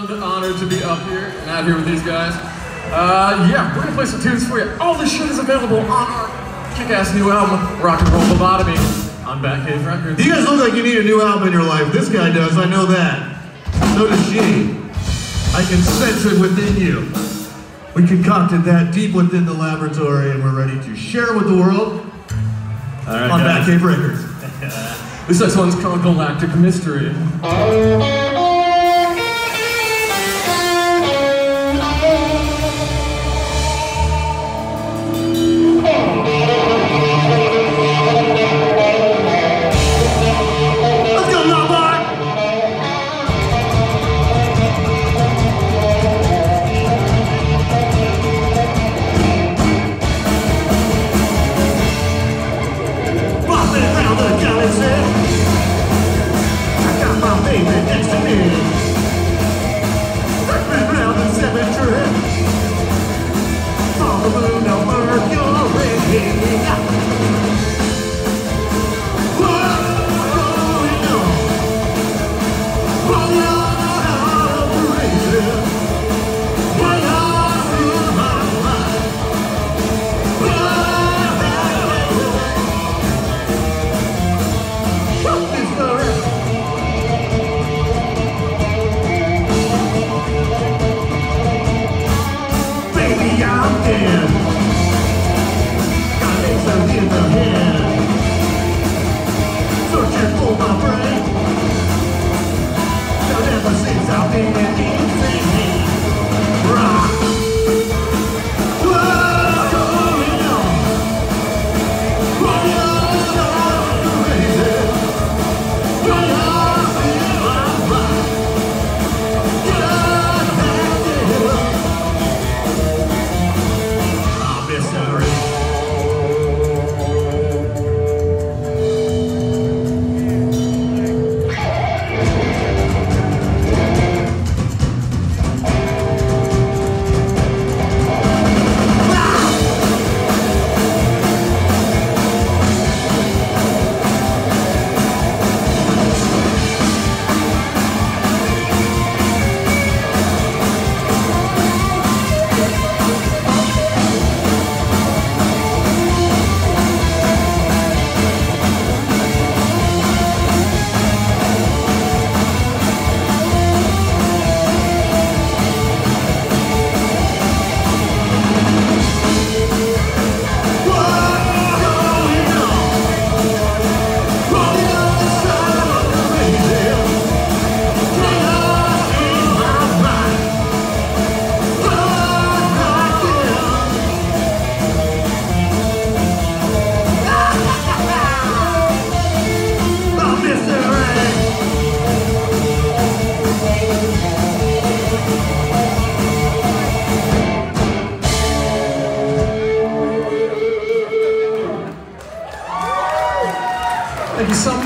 beyond honored to be up here and out here with these guys. Yeah, we're gonna play some tunes for you. All this shit is available on our kick-ass new album, Rock and Roll Lobotomy, on Batcave Records. You guys look like you need a new album in your life. This guy does, I know that. So does she. I can sense it within you. We concocted that deep within the laboratory and we're ready to share it with the world. All right, on Batcave Records. This next one's called Galactic Mystery. Let's go, Lombard! Bopping around the galaxy, I got my baby next to me. Ripping around the cemetery, on the moon of Mercury. Baby, I'm dead. Got laser in the head, searching for my brain. But ever since I've been insane, rock. What's going on? Why are you crazy? Why are you alive? Get back here. I'm mystery. Thank you so much.